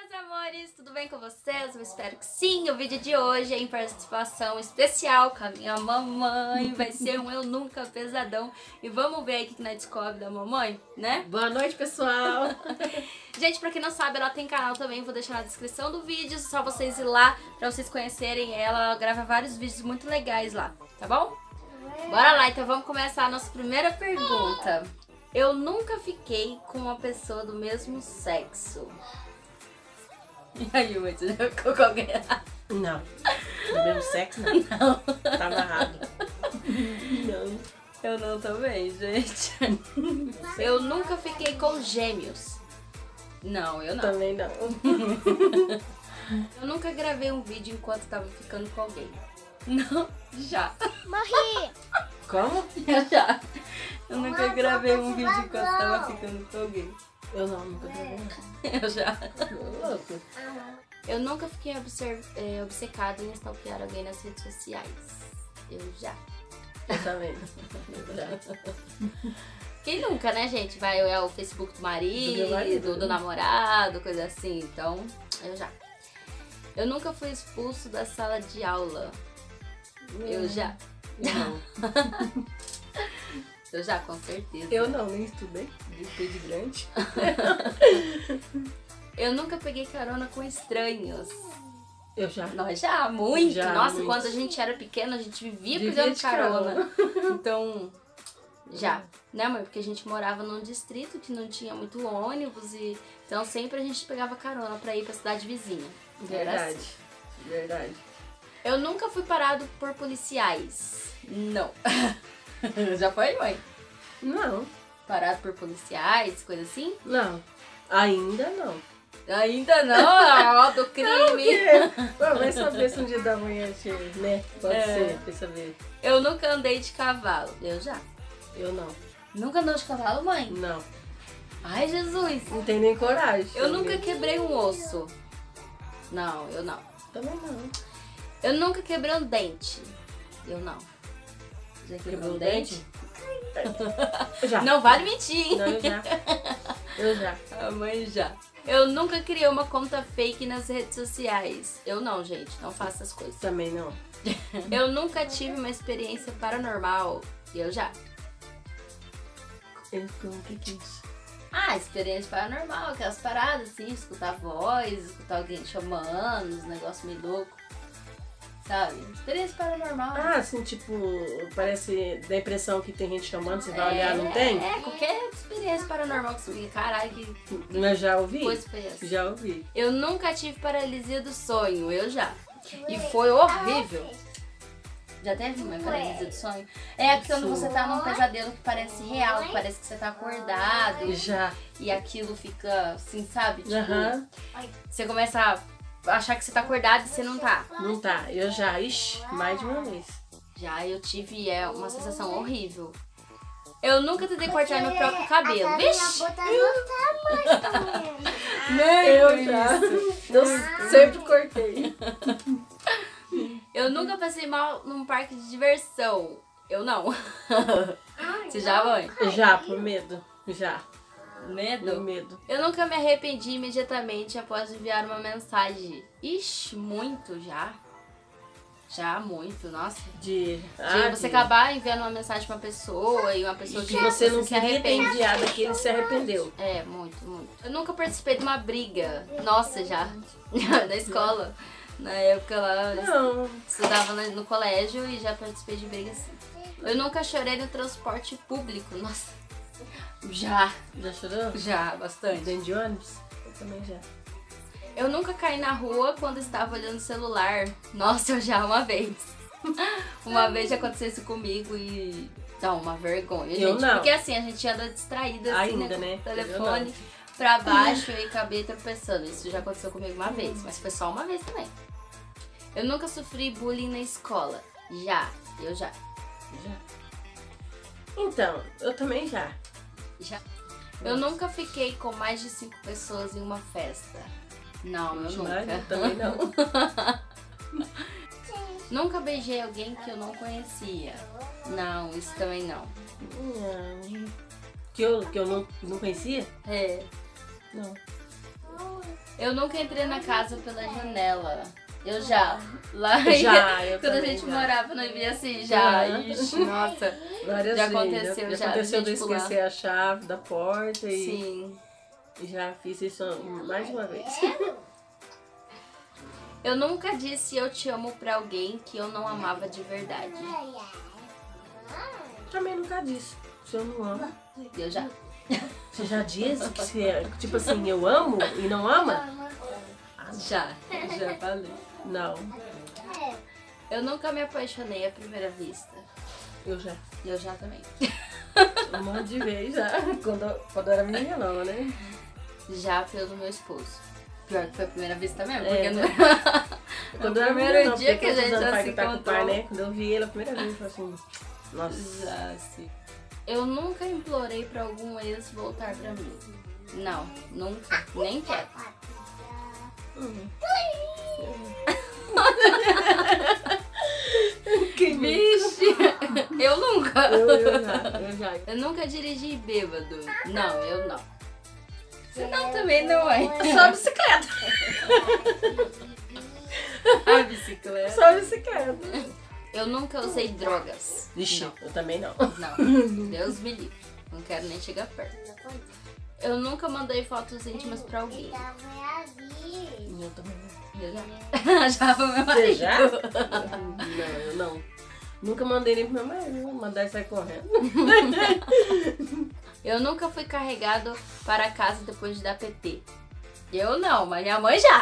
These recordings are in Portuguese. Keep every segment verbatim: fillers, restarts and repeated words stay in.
meus amores, tudo bem com vocês? Eu espero que sim. O vídeo de hoje é em participação especial com a minha mamãe. Vai ser um Eu Nunca pesadão. E vamos ver aí o que nós descobre da mamãe, né? Boa noite, pessoal! Gente, pra quem não sabe, ela tem canal também, vou deixar na descrição do vídeo. Só vocês ir lá pra vocês conhecerem ela. Ela grava vários vídeos muito legais lá, tá bom? Bora lá, então vamos começar a nossa primeira pergunta. Eu nunca fiquei com uma pessoa do mesmo sexo. E aí, você já ficou com alguém? Não. Do mesmo sexo, não. Não. Tava errado. Não. Eu não também, gente. Eu nunca fiquei com gêmeos. Não, eu não. Também não. Eu nunca gravei um vídeo enquanto tava ficando com alguém. Não, já. Morri! Como? Eu já. Eu nunca gravei um vídeo enquanto tava ficando com alguém. Eu não, nunca gravei. Eu já. Louco. Eu nunca fiquei observ... é, obcecada em stalkear alguém nas redes sociais. Eu já. Eu também. Eu já. Quem nunca, né, gente? Vai olhar o Facebook do marido, Do meu marido, do né? namorado, coisa assim. Então, eu já. Eu nunca fui expulso da sala de aula. Eu já. Não. Eu já, com certeza. Eu não, nem estudei. Depois de grande. Eu nunca peguei carona com estranhos. Eu já. Nós já, muito. Já, Nossa, muito. quando a gente era pequena, a gente vivia Vivia pegando de carona. Então, já. Né, mãe? Porque a gente morava num distrito que não tinha muito ônibus. E então sempre a gente pegava carona pra ir pra cidade vizinha. Era Verdade. assim. Verdade. Eu nunca fui parado por policiais. Não. Já foi, mãe? Não. Parado por policiais, coisa assim? Não. Ainda não. Ainda não, ó, do Não, crime. porque... Pô, vai saber se um dia da manhã, né? Pode É. ser, vai saber. Eu nunca andei de cavalo. Eu já. Eu não. Nunca andou de cavalo, mãe? Não. Ai, Jesus. Não tenho nem coragem. Eu nunca quebrei um osso. Não, eu não. Também não. Eu nunca quebrei um dente. Eu não. Já Quebrou o dente? Eu já. Não vale mentir, hein? Não, eu já. Eu já. A mãe já. Eu nunca criei uma conta fake nas redes sociais. Eu não, gente. Não faço essas coisas. Também não. Eu nunca tive uma experiência paranormal. Eu já. Eu, o que que é isso? Ah, experiência paranormal. Aquelas paradas assim. Escutar voz, escutar alguém chamando. Uns negócios meio loucos. Sabe? Experiência paranormal. Ah, assim, tipo, parece, dá a impressão que tem gente chamando, você vai olhar, não tem? É, qualquer experiência paranormal que você fica, caralho, que Mas já ouvi? coisa foi essa? Já ouvi. Eu nunca tive paralisia do sonho, eu já. E foi horrível. Já teve uma paralisia do sonho? É quando você tá num pesadelo que parece real, que parece que você tá acordado. Já. E aquilo fica assim, sabe? Tipo, Aham. você começa a achar que você tá acordado e você não tá. Não tá. Eu já. Ixi, mais de uma vez. Já eu tive é, uma sensação horrível. Eu nunca tentei cortar meu próprio cabelo. Vixe! Eu já. Eu sempre cortei. Eu nunca passei mal num parque de diversão. Eu não. Você já, mãe? Já, por medo. Já. Por Medo? medo. Eu nunca me arrependi imediatamente após enviar uma mensagem. Ixi, muito já. Já, muito, nossa. De. De Ah, você de- acabar enviando uma mensagem pra uma pessoa e uma pessoa que você não se queria ter arrepende. enviado aqui, ele se arrependeu. É, muito, muito. Eu nunca participei de uma briga. Nossa, já. Na escola. Na época lá, eu Não. estudava no no colégio e já participei de briga assim. Eu nunca chorei no transporte público. Nossa. Já. Já chorou? Já, bastante. Dentro de ônibus? Eu também já. Eu nunca caí na rua quando estava olhando o celular. Nossa, eu já uma vez. Uma vez já aconteceu isso comigo e dá uma vergonha, Eu gente. não. Porque assim, a gente anda distraída assim, Ainda, né? né? Com o Eu telefone pra baixo e acabei tropeçando. Isso já aconteceu comigo uma vez, mas foi só uma vez também. Eu nunca sofri bullying na escola. Já, eu já. Já. Então, eu também já. Já. Eu nunca fiquei com mais de cinco pessoas em uma festa. Não, eu Mas nunca. eu também não. Nunca beijei alguém que eu não conhecia. Não, isso também não. Não. Que eu, que eu não, não conhecia? É. Não. Eu nunca entrei na casa pela janela. Eu já. Lá Já, eu quando a também gente já. morava no Ibi assim, já. Uhum. Ixi, nossa. Várias Já vezes. aconteceu, já. já, aconteceu de de eu gente pular. esquecer a chave da porta e Sim. já fiz isso mais de uma vez. Eu nunca disse eu te amo pra alguém que eu não amava de verdade. Também nunca disse. Se eu não amo. Eu já. Você já disse que você, tipo assim, eu amo e não ama? Já. Já falei. Não, Eu nunca me apaixonei à primeira vista. eu já. Eu já também. Um monte de vez já. Quando, quando eu era menina nova, né? Já pelo meu esposo. Pior que foi a primeira vista mesmo, É. porque não... Quando No eu era primeiro menina, não, dia porque que a todos gente os anos já pai se que tá com o pai, encontrou. né? Quando eu vi ele a primeira vez, eu falei assim, nossa. Já, sim. Eu nunca implorei pra algum ex voltar pra mim. Não, nunca. Nem quero. Hum. Que bicho! Eu nunca. Eu, eu já, eu já. Eu nunca dirigi bêbado. Não, eu não. Você não também não é. Só a bicicleta. A bicicleta. Só a bicicleta. Eu nunca usei drogas. Vixe, Não. eu também não. Não, Deus me livre. Não quero nem chegar perto. Eu nunca mandei fotos íntimas pra alguém. Eu também não. Eu já. Já foi meu Você marido. já? Não, eu não. Nunca mandei nem pro meu marido, mandar ele sair correndo. Eu nunca fui carregado para casa depois de dar P T. Eu não, mas minha mãe já.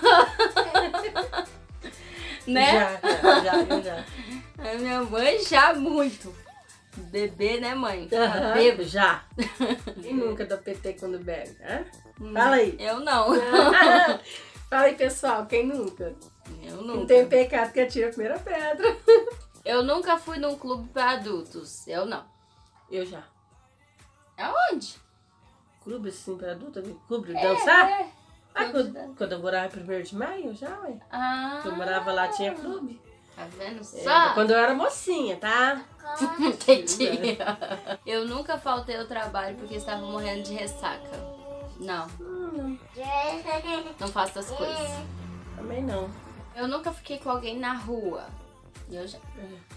Né? Já, já, já, eu já. A minha mãe já muito. Bebê, né, mãe? Aham, Bebo. já. E nunca dá P T quando bebe, hã? Fala aí. Eu não. Fala aí, pessoal, quem nunca? Eu Não nunca. tem pecado que atira a primeira pedra. Eu nunca fui num clube para adultos. Eu não. Eu já. Aonde? Clube assim pra adulta? Clube de dançar? É. Ah, Clube de quando, dança. quando eu morava em primeiro de maio, já, ué. Ah. Quando eu morava lá tinha clube. Tá vendo É, só? quando eu era mocinha, tá? Entendi. Eu nunca faltei ao trabalho porque estava morrendo de ressaca. Não, Hum, não faço as coisas. também não. Eu nunca fiquei com alguém na rua. Eu já.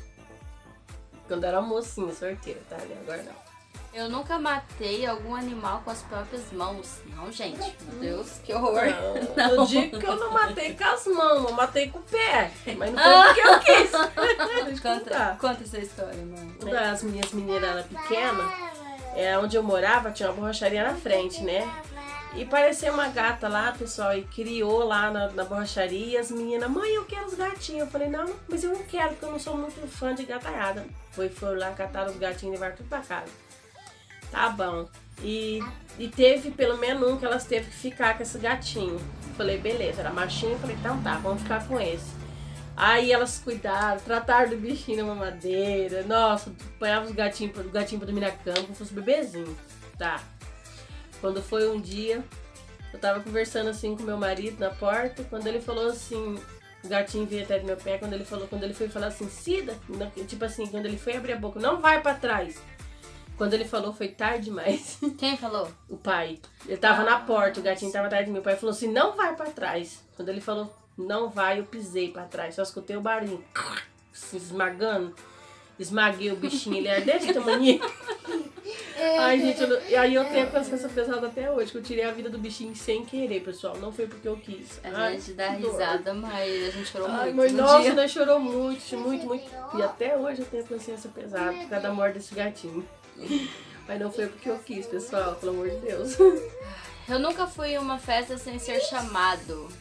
Quando eu era mocinha, sorteira, tá? Agora não. Eu nunca matei algum animal com as próprias mãos. Não, gente. Meu Deus, que horror. Não, eu digo que eu não matei com as mãos, eu matei com o pé. Mas não foi porque eu quis. Deixa eu Conta, contar. conta essa história, mãe. Quando as minhas meninas eram pequenas, é, onde eu morava tinha uma borracharia na frente, né? E parecia uma gata lá, pessoal, e criou lá na, na borracharia. E as meninas, mãe, eu quero os gatinhos. Eu falei, não, mas eu não quero, porque eu não sou muito fã de gataiada. Foi, foi lá, cataram os gatinhos e levaram tudo pra casa. Tá bom. E, e teve pelo menos um que elas teve que ficar com esse gatinho. Falei, beleza, era machinho. Falei, então tá, vamos ficar com esse. Aí elas cuidaram, trataram do bichinho na mamadeira. Nossa, apanhava os gatinhos, o gatinho pra dormir na cama, como se fosse bebezinho. Tá. Quando foi um dia, eu tava conversando assim com meu marido na porta. Quando ele falou assim, o gatinho veio até do meu pé. Quando ele falou, quando ele foi falar assim, Cida, tipo assim, quando ele foi abrir a boca, não vai pra trás. Quando ele falou, foi tarde demais. Quem falou? O pai. Ele tava na porta, o gatinho tava atrás de mim. O pai falou assim, não vai pra trás. Quando ele falou, não vai, eu pisei pra trás. Só escutei o barulho. Se esmagando. Esmaguei o bichinho, ele era desse tamanho. Ai, gente, eu, não- e aí eu tenho a consciência pesada até hoje, que eu tirei a vida do bichinho sem querer, pessoal. Não foi porque eu quis. A Ai, gente dá que dor. risada, mas a gente chorou Ai, muito. mas no nossa, dia. nós chorou muito, muito, muito. E até hoje eu tenho a consciência pesada por causa da morte desse gatinho. Mas não foi porque eu quis, pessoal, pelo amor de Deus. Eu nunca fui em uma festa sem ser chamado.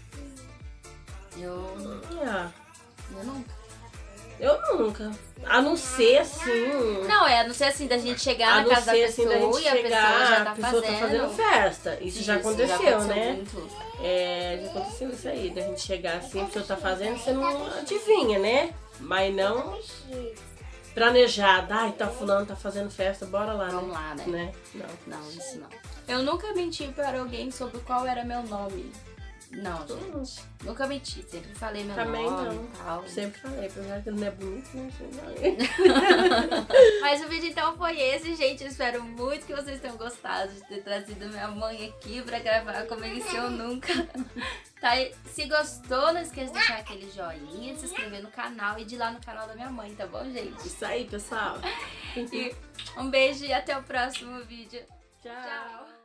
Eu. Ah, Eu nunca. eu nunca. A não ser assim. Não, é, a não ser assim, da gente chegar A na não casa da ser assim, pessoa da gente e a chegar, pessoa já tá a pessoa fazendo. tá fazendo festa. Isso, já Isso, aconteceu, aconteceu né? muito. É, já aconteceu isso aí, da gente chegar assim, a pessoa tá fazendo, você não adivinha, né? Mas não planejado. Ai, tá fulano, tá fazendo festa, bora lá, Vamos né? lá, né? né? Não. Não, isso não. Eu nunca menti para alguém sobre qual era meu nome. Não, gente. Nunca menti. Sempre falei meu Também nome não. e tal. Sempre falei, apesar que ele não é bonito, né? Mas o vídeo então foi esse, gente. Eu espero muito que vocês tenham gostado de ter trazido minha mãe aqui pra gravar comigo Se Eu Nunca. Tá? Se gostou, não esqueça de deixar aquele joinha, de se inscrever no canal e de ir lá no canal da minha mãe, tá bom, gente? Isso aí, pessoal. E um beijo e até o próximo vídeo. Tchau. Tchau.